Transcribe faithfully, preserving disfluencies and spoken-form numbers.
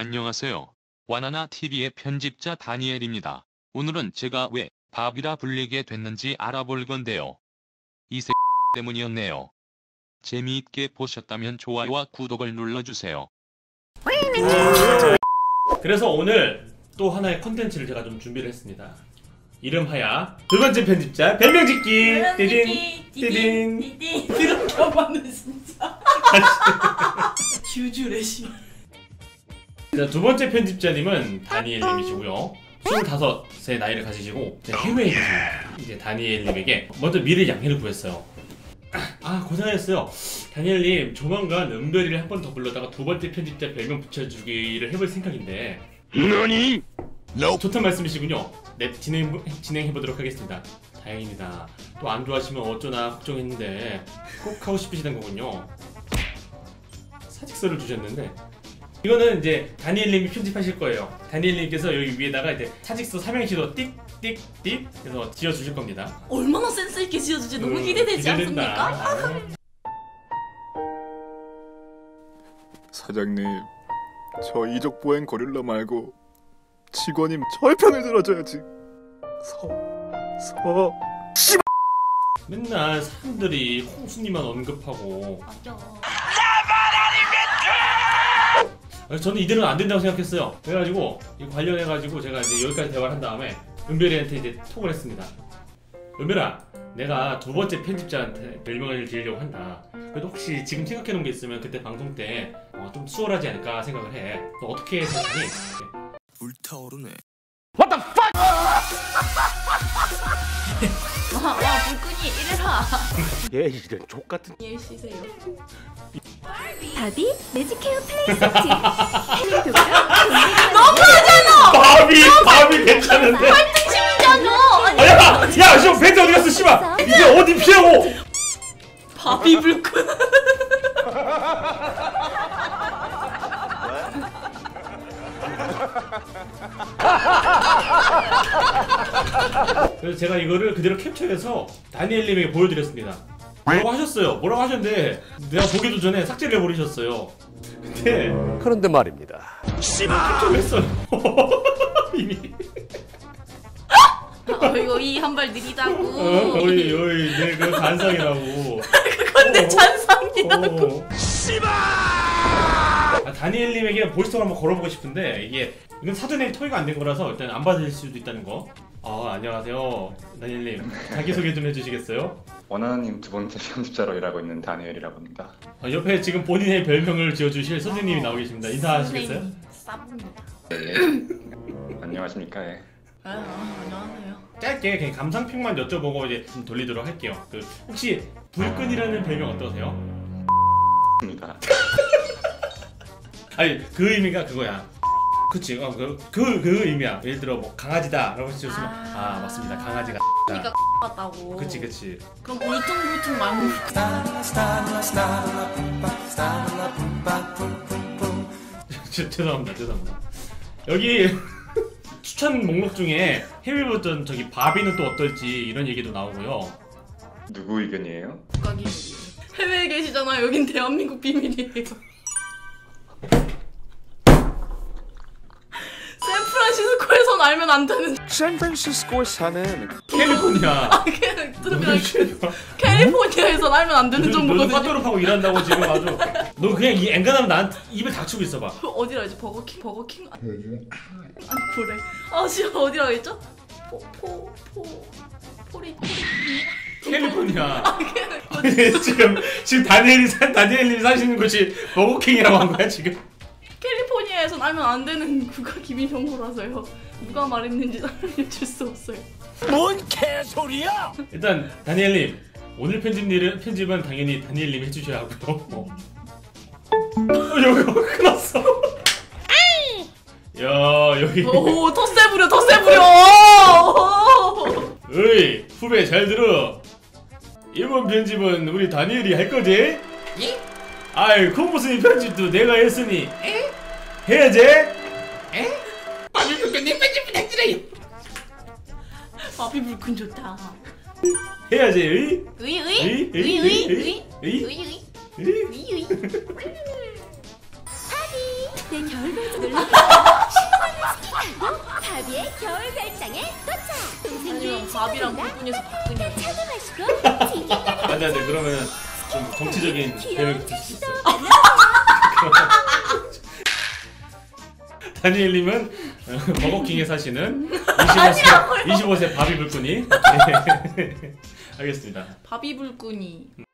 안녕하세요. 와나나티비의 편집자 다니엘입니다. 오늘은 제가 왜 밥이라 불리게 됐는지 알아볼 건데요. 이 새 때문이었네요. 재미있게 보셨다면 좋아요와 구독을 눌러주세요. 그래서 오늘 또 하나의 컨텐츠를 제가 좀 준비를 했습니다. 이름하야 두 번째 편집자 별명 짓기. 띠딘 띠딘 띠딘 이렇게 하면은 진짜 규주레시. 자, 두 번째 편집자님은 다니엘님이시고요. 스물다섯의 나이를 가지시고 해외에 계십니다. 이제 다니엘님에게 먼저 미리 양해를 구했어요. 아, 고생하셨어요. 다니엘님, 조만간 은별이를 한 번 더 불러다가 두 번째 편집자 별명 붙여주기를 해볼 생각인데. 너니? 좋단 말씀이시군요. 네, 진행, 진행해보도록 하겠습니다. 다행입니다. 또 안 좋아하시면 어쩌나 걱정했는데 꼭 하고 싶으시던 거군요. 사직서를 주셨는데 이거는 이제 다니엘님이 편집하실 거예요. 다니엘님께서 여기 위에다가 이제 사직서 삼행시로 띡띡띡 해서 지어주실 겁니다. 얼마나 센스있게 지어주지 너무 음, 기대되지 기대된다. 않습니까? 사장님, 저 이적 보행 고릴라 말고 직원님 저의 편을 들어줘야지. 서, 서. 맨날 사람들이 홍수님만 언급하고. 맞죠. 저는 이대로는 안 된다고 생각했어요. 그래가지고 이 관련해가지고 제가 이제 여기까지 대화를 한 다음에 은별이한테 이제 톡을 했습니다. 은별아, 내가 두 번째 편집자한테 별명을 지으려고 한다. 그래도 혹시 지금 생각해놓은 게 있으면 그때 방송 때 좀 수월하지 않을까 생각을 해. 너 어떻게 생각하니? 불타오르네. What the fuck! 와, 와 불끈이 이래라. 얘 이런 족같은. 예, 쉬세요. 바비 매직헤어 플레이 세트. 너무하잖아. 바비! 바비 괜찮은데? 팔등심이잖아. 아니, 야! 야! 씨, 벤트 어디 갔어, 씨발! 이제 어디 피하고! 바비 불끈. 그래서 제가 이거를 그대로 캡처해서 다니엘님에게 보여드렸습니다. 뭐라고 하셨어요? 뭐라고 하셨는데 내가 보기도 전에 삭제를 해버리셨어요. 근데 그런데 말입니다. 캡처를 했어요. 이미. 어, 이거 이 한 발 느리다고. 어, 어이 어이 내 그 반상이라고. 그건 내 잔상이라고. 아, 다니엘님에게 보이스톡을 한번 걸어보고 싶은데 이게 이건 사전에 토의가 안 된 거라서 일단 안 받을 수도 있다는 거. 아, 안녕하세요 다니엘님, 자기소개 좀 해주시겠어요? 원하나님 두 번째 편집자로 일하고 있는 다니엘이라고 합니다. 아, 옆에 지금 본인의 별명을 지어주실 선생님이 나오 계십니다. 인사하시겠어요? 싸봅니다. 네. 안녕하십니까. 예. 아, 안녕하세요. 짧게 그냥 감상평만 여쭤보고 이제 좀 돌리도록 할게요. 그 혹시 불끈이라는 별명 어떠세요? 입니다. 아니, 그 의미가 그거야. 그치, 어, 그, 그, 그 의미야. 예를 들어 뭐 강아지다 라고 해주시면 아, 아 맞습니다, 강아지가 그러니까 같다고. 그치 그치. 그럼 울퉁불퉁 말고. 죄송합니다 죄송합니다. 여기 추천 목록 중에 해외 버전 저기 바비는 또 어떨지 이런 얘기도 나오고요. 누구 의견이에요? 국가기 해외에 계시잖아요. 여긴 대한민국 비밀이에요. 샌프란시스코에선 알면 안 되는. 샌프란시스코에 사는 캘리포니아. 아, 그냥 들으면 캘리포니아에선 알면 안 되는 너는 정보거든요. 빠또로 파고 일한다고 지금 아주. 너 그냥 이 앵간하면 나한테 입을 닥치고 있어봐. 어디라 했지? 버거킹? 버거킹? 아니 그래. 아 지금 어디라 했죠? 포 포 포 포리 포리. 캘리포니아. 아, 그냥 아니, 지금 지금 다니엘이 사, 다니엘님이 사시는 곳이 버거킹이라고 한 거야 지금? 캘리포니아에선 알면 안 되는 국가 기밀 정보라서요. 누가 말했는지 알려줄 수 없어요. 뭔 개소리야! 일단 다니엘님, 오늘 편집일은 편집은 당연히 다니엘님이 해주셔야 하고요. 어, 여기 끝났어. 야, 여기. 오, 더 세부려, 더 세부려. 어이, 후배 잘 들어. 이번 편집은 우리 다니엘이 할 거지? 예? 아이, 콩무스님 편집도 내가 했으니 에? 해야지? 에? 바비 불끈님 편집 부탁드려요. 바비 불끈 좋다. 해야지, 의? 으이 으이 으이? 으이 으이? 으이 으이? 으이 으이? 으이 으이? 으이 으이. 내 겨울 별도 놀러 밥이랑 불끈에서 박근혜. 마시고 안돼 안돼 그러면 좀 정치적인 배경이 있을 수 있어. 다니엘님은 버거킹에 사시는 이십오 세, 이십오 세 바비 불꾼이. 알겠습니다. 바비 불끈이.